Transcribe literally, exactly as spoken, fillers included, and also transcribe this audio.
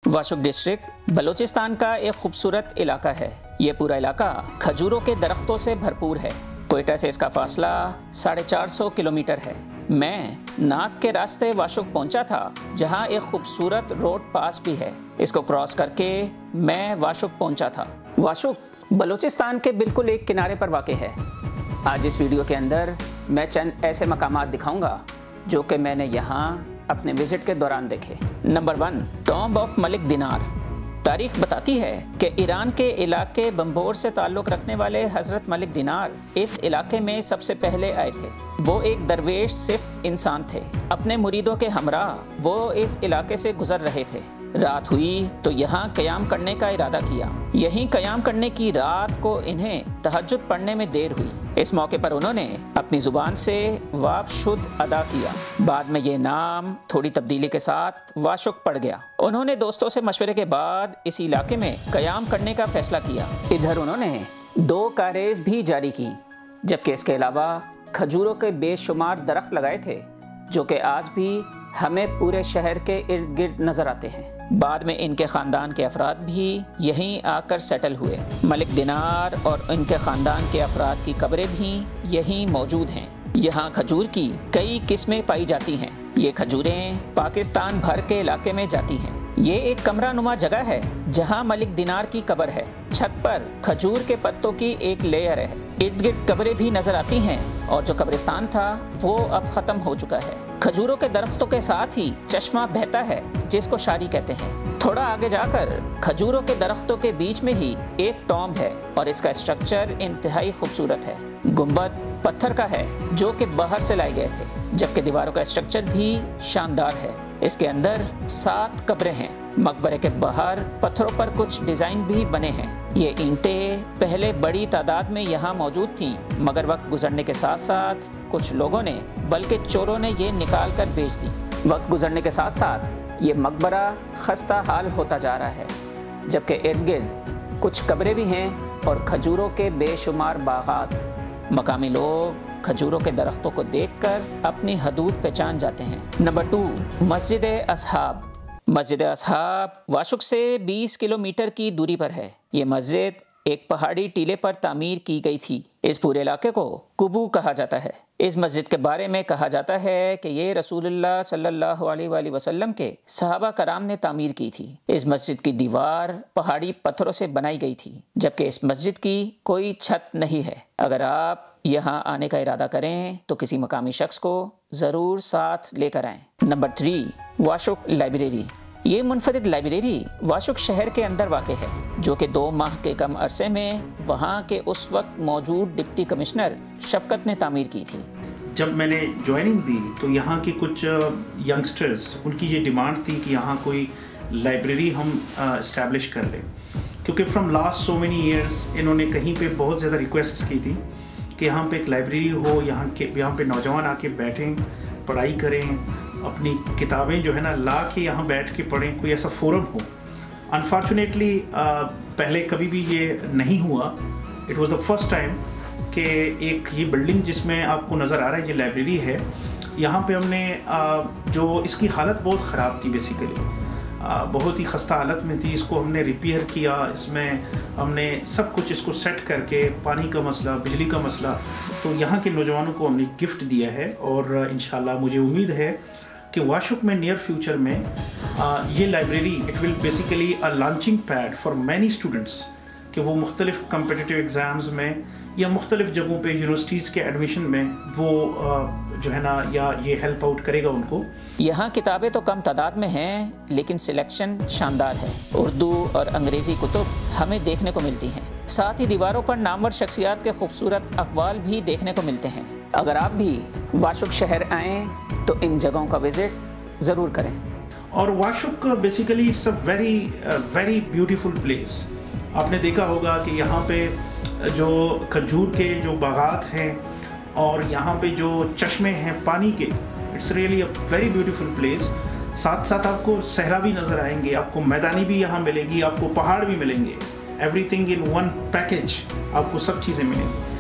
Washuk district Balochistan का एक खूबसूरत इलाका है। ये पूरा इलाका खजूरों के दरख्तों से भरपूर है। कोयटा से इसका फासला साढ़े चार सौ किलोमीटर है। मैं नाक के रास्ते वाशुक पहुंचा था, जहां एक खूबसूरत रोड पास भी है। इसको क्रॉस करके मैं वाशुक पहुंचा था। वाशुक बलूचिस्तान के बिल्कुल एक किनारे पर वाक़ है। आज इस वीडियो के अंदर मैं चंद ऐसे मकामात दिखाऊंगा जो कि मैंने यहाँ अपने विज़िट के दौरान देखे। Number one, tomb of Malik Dinar. तारीख बताती है कि ईरान के इलाके बम्बोर से ताल्लुक़ रखने वाले हज़रत मलिक दिनार इस इलाके में सबसे पहले आए थे। वो एक दरवेश सिफ्त इंसान थे। अपने मुरीदों के हमरा वो इस इलाके से गुजर रहे थे। रात हुई तो यहाँ क़याम करने का इरादा किया। यहीं क़याम करने की रात को इन्हें तहज्जुद पढ़ने में देर हुई। इस मौके पर उन्होंने अपनी ज़ुबान से वाब शुद्ध अदा किया। बाद में ये नाम थोड़ी तब्दीली के साथ वाशुक पड़ गया। उन्होंने दोस्तों से मशवरे के बाद इस इलाके में क़याम करने का फ़ैसला किया। इधर उन्होंने दो कारेज़ भी जारी की, जबकि इसके अलावा खजूरों के बेशुमार दरख्त लगाए थे, जो कि आज भी हमें पूरे शहर के इर्द गिर्द नज़र आते हैं। बाद में इनके ख़ानदान के अफराद भी यहीं आकर सेटल हुए। मलिक दिनार और इनके ख़ानदान के अफराद की कब्रें भी यहीं मौजूद हैं। यहाँ खजूर की कई किस्में पाई जाती हैं। ये खजूरें पाकिस्तान भर के इलाके में जाती हैं। ये एक कमरा नुमा जगह है जहाँ मलिक दिनार की कब्र है। छत पर खजूर के पत्तों की एक लेयर है। इर्द गिर्द कब्रें भी नजर आती हैं, और जो कब्रिस्तान था वो अब ख़त्म हो चुका है। खजूरों के दरख्तों के साथ ही चश्मा बहता है, जिसको शारी कहते हैं। थोड़ा आगे जाकर खजूरों के दरख्तों के बीच में ही एक टॉम्ब है, और इसका स्ट्रक्चर इंतहाई खूबसूरत है। गुंबद पत्थर का है, जो कि बाहर से लाए गए थे, जबकि दीवारों का स्ट्रक्चर भी शानदार है। इसके अंदर सात कब्रें हैं। मकबरे के बाहर पत्थरों पर कुछ डिज़ाइन भी बने हैं। ये ईंटें पहले बड़ी तादाद में यहाँ मौजूद थीं, मगर वक्त गुजरने के साथ साथ कुछ लोगों ने, बल्कि चोरों ने ये निकाल कर बेच दी। वक्त गुजरने के साथ साथ ये मकबरा खस्ता हाल होता जा रहा है, जबकि इर्द गिर्द कुछ कब्रें भी हैं और खजूरों के बेशुमार बागात। मकामी लोग खजूरों के दरख्तों को देखकर अपनी हदूद पहचान जाते हैं। नंबर टू, मस्जिद असहाब। मस्जिद असहाब वाशुक से बीस किलोमीटर की दूरी पर है। ये मस्जिद एक पहाड़ी टीले पर तामीर की गई थी। इस पूरे इलाके को कुबू कहा जाता है। इस मस्जिद के बारे में कहा जाता है कि ये रसूलुल्लाह सल्लल्लाहु अलैहि वसल्लम के सहाबा कराम ने तामीर की थी। इस मस्जिद की दीवार पहाड़ी पत्थरों से बनाई गई थी, जबकि इस मस्जिद की कोई छत नहीं है। अगर आप यहाँ आने का इरादा करें तो किसी मकामी शख्स को ज़रूर साथ लेकर आएँ। Number three, Washuk library. ये मुनफरिद लाइब्रेरी वाशुक शहर के अंदर वाक़ है, जो कि दो माह के कम अरसे में वहाँ के उस वक्त मौजूद डिप्टी कमिश्नर शफकत ने तामीर की थी। जब मैंने ज्वाइनिंग दी तो यहाँ के कुछ यंगस्टर्स, उनकी ये डिमांड थी कि यहाँ कोई लाइब्रेरी हम इस्टेब्लिश कर लें, क्योंकि from last so many years इन्होंने कहीं पे बहुत ज़्यादा रिक्वेस्ट्स की थी कि यहाँ पे एक लाइब्रेरी हो, यहाँ के यहाँ पे नौजवान आके बैठें, पढ़ाई करें, अपनी किताबें जो है ना ला के यहाँ बैठ के पढ़ें, कोई ऐसा फोरम हो। अनफॉर्चुनेटली पहले कभी भी ये नहीं हुआ। It was the first time कि एक ये बिल्डिंग जिसमें आपको नज़र आ रहा है ये लाइब्रेरी है, यहाँ पे हमने uh, जो इसकी हालत बहुत ख़राब थी, बेसिकली uh, बहुत ही खस्ता हालत में थी। इसको हमने रिपेयर किया, इसमें हमने सब कुछ इसको सेट करके, पानी का मसला, बिजली का मसला, तो यहाँ के नौजवानों को हमने गिफ्ट दिया है। और इंशाल्लाह मुझे उम्मीद है कि वाशुक में नियर फ्यूचर में आ, ये library it will basically a launching pad for many students, कि वो मुख्तलिफ कम्पिटिटिव एग्ज़ाम्स में या मुख्तलिफ जगहों पे यूनिवर्सिटीज़ के एडमिशन में वो आ, जो है ना, या ये हेल्प आउट करेगा उनको। यहाँ किताबें तो कम तादाद में हैं, लेकिन सिलेक्शन शानदार है। उर्दू और अंग्रेज़ी कुतुब हमें देखने को मिलती हैं। साथ ही दीवारों पर नामवर शख्सियात के खूबसूरत अक़वाल भी देखने को मिलते हैं। अगर आप भी वाशुक शहर आएँ तो इन जगहों का विज़िट ज़रूर करें। और Washuk basically it's a very very beautiful place. आपने देखा होगा कि यहाँ पे जो खजूर के जो बागात हैं और यहाँ पे जो चश्मे हैं पानी के, it's really a very beautiful place. साथ साथ आपको सहरा भी नज़र आएंगे, आपको मैदानी भी यहाँ मिलेगी, आपको पहाड़ भी मिलेंगे। एवरीथिंग इन वन पैकेज, आपको सब चीज़ें मिलेंगी।